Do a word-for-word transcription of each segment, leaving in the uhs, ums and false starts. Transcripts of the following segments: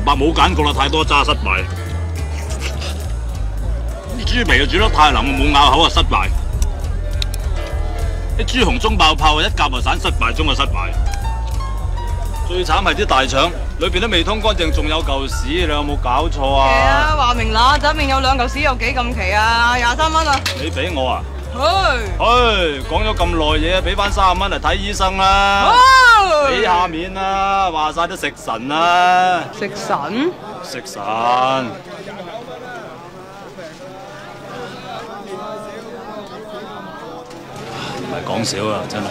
白冇揀過啦，太多渣失敗。啲豬皮又煮得太腍，冇咬口啊失敗。啲豬紅中爆泡，一夾就散，失敗中就失敗。最慘係啲大腸，裏邊都未通乾淨，仲有嚿屎，你有冇搞錯啊？ 奇啊！話明嗱仔面有兩嚿屎，有幾咁奇啊？廿三蚊啊！ 你俾我啊？ 唉， 唉，講咗咁耐嘢，俾翻三十蚊嚟睇醫生啦，俾下面啦，話晒都食神啦。 食神？ 食神。唔係講笑啊，真係。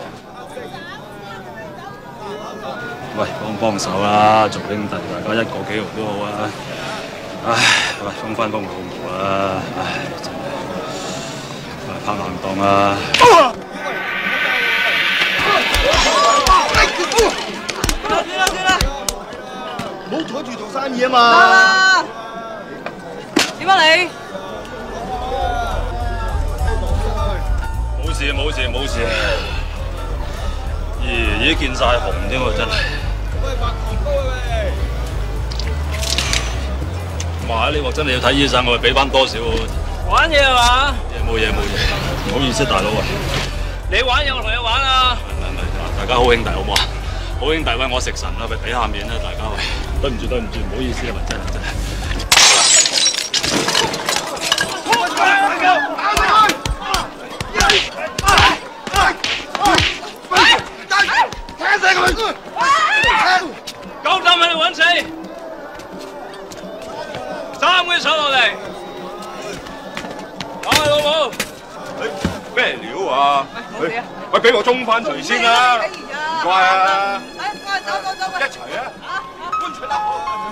喂，幫幫手啦，做兄弟，大家一個幾毫都好啊。唉，喂，封翻封老毛啦，唉，真係。喂，拍硬檔啊！ 算啦算啦， 唔好阻住做生意啊嘛！ 點啊你？ 冇事冇事冇事。咦，已經見晒紅添喎，真係。哇！呢鑊真係要睇醫生，我俾翻多少？ 玩嘢係嘛？ 冇嘢冇嘢，唔好意思，大佬啊！ 你玩嘢，我同你玩啊！ 唔係唔係，大家好兄弟好唔好啊？好兄弟，喂，我食神啦，咪俾下面啦，大家喂，對唔住對唔住，唔好意思啊，真係真係。 夠膽喺度揾死！三個上落嚟，講啊老母！ 咩料啊？ 喂，冇事啊！ 喂，俾我沖翻除先啦！唔該啊！ 哎，快走走走！ 一齊啊！搬出嚟！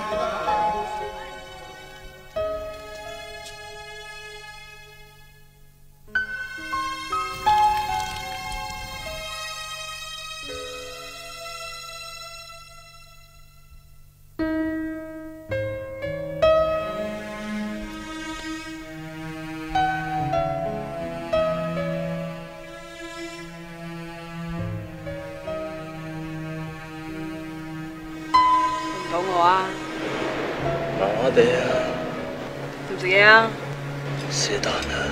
肚餓啊？ 麻麻地啊， 食唔食嘢啊？ 是但啊。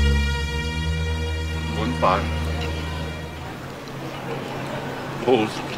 饭，好。